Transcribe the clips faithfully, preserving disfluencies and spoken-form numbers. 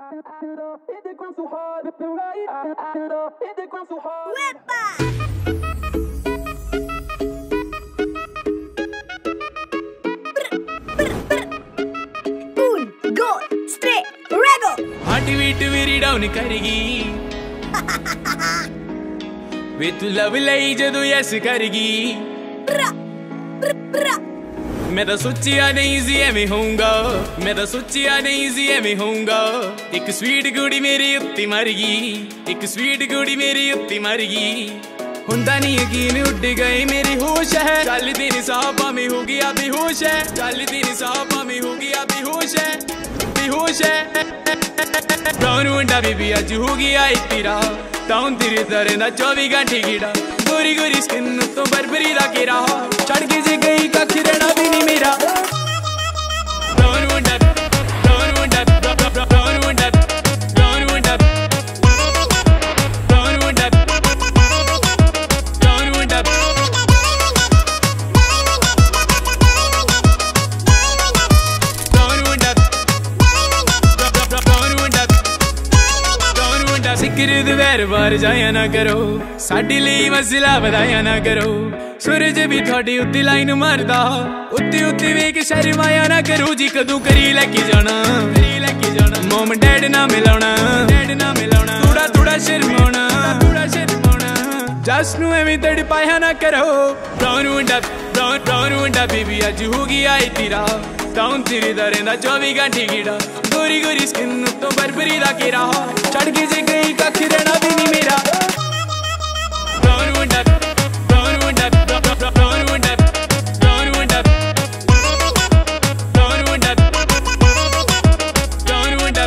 down करेगी वे तू love लई जदों यस करेगी मैं तो सोचिया नहीं सी एवें होऊंगा मैं तो सोचिया नहीं सी एवें होऊंगा एक स्वीट कुड़ी मेरी उत्ती मर गई एक स्वीट कुड़ी मेरी उत्ती मर गई हुंदा नहीं यकीन उड़ गए मेरी होश है चल तेरे साहबा में हो गया बेहोश है चल तेरे साहबा में हो गया बेहोश है बेहोश है ब्राउन मुंडा बेबी अज हो गया एक तेरा टाउन तेरे तरह दा चौबी घंटे कीड़ा गोरी गोरी स्किन तो बरबरी दा घेरा चढ़ के जे गई कख रहना भी नहीं मेरा ब्राउन मुंडा ब्राउन मुंडा ब्राउन मुंडा ब्राउन मुंडा ब्राउन मुंडा ब्राउन मुंडा सिकरद वैर बार जाया ना करो साडी लई मसला वधाया ना करो सूरज भी थोड़ी उत्ती लाइन मारदा उत्ती उत्ती वेख शर्माया ना करो जी कदू करी लेके जाना करी लेके जाना मोम डैड ना मिलाउना डैड ना मिलाउना थोड़ा थोड़ा शर्माउना थोड़ा शर्माउना जस नु एवें तड़पाया ना करो ब्राउन मुंडा ब्राउन ब्राउन मुंडा बेबी अज हो गया ए तेरा टाउन तेरे दरे दा चौबी घंटे कीड़ा गोरी गोरी स्किन तो बरबरी दा घेरा चढ़ के जे गई कख रहना भी नहीं मेरा ब्राउन मुंडा ब्राउन मुंडा ब्राउन मुंडा ब्राउन मुंडा ब्राउन मुंडा ब्राउन मुंडा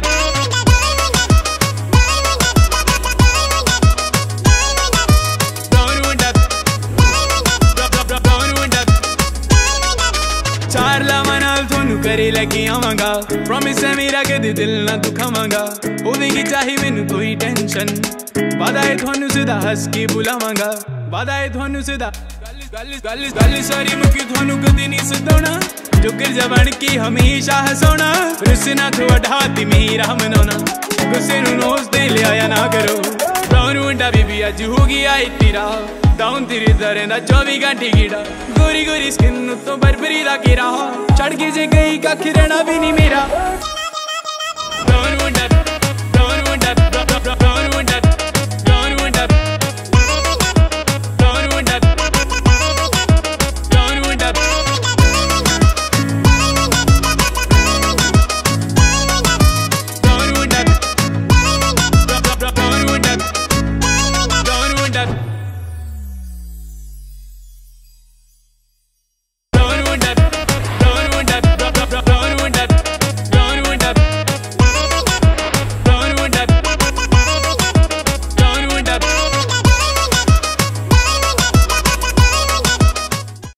ब्राउन मुंडा ब्राउन मुंडा चार लावां नाल थोनू करे लगी आवांगा प्रॉमिस है मेरा कदे दिल ना दुखावांगा होवेगी चाहे मैनू कोई टेंशन वादा है थोनू सीधा हस के बुलावांगा वादा है थोनू सीधा गल गल गल सारी मुकी थोनू कदे नहीं सताउना जोकर जवान की हमेशा हसाउना रुसना थोड़ा हाथ मेरा मनाउना गुस्से नू नोस दे ले आया ना करो ब्राउन मुंडा बेबी अज हो गया ए तेरा टाउन तेरे दरे दा चौबी घंटे कीड़ा गोरी गोरी स्किन तो बरबरी दा घेरा चढ़ के जे गई कख रहना भी नहीं मेरा ब्राउन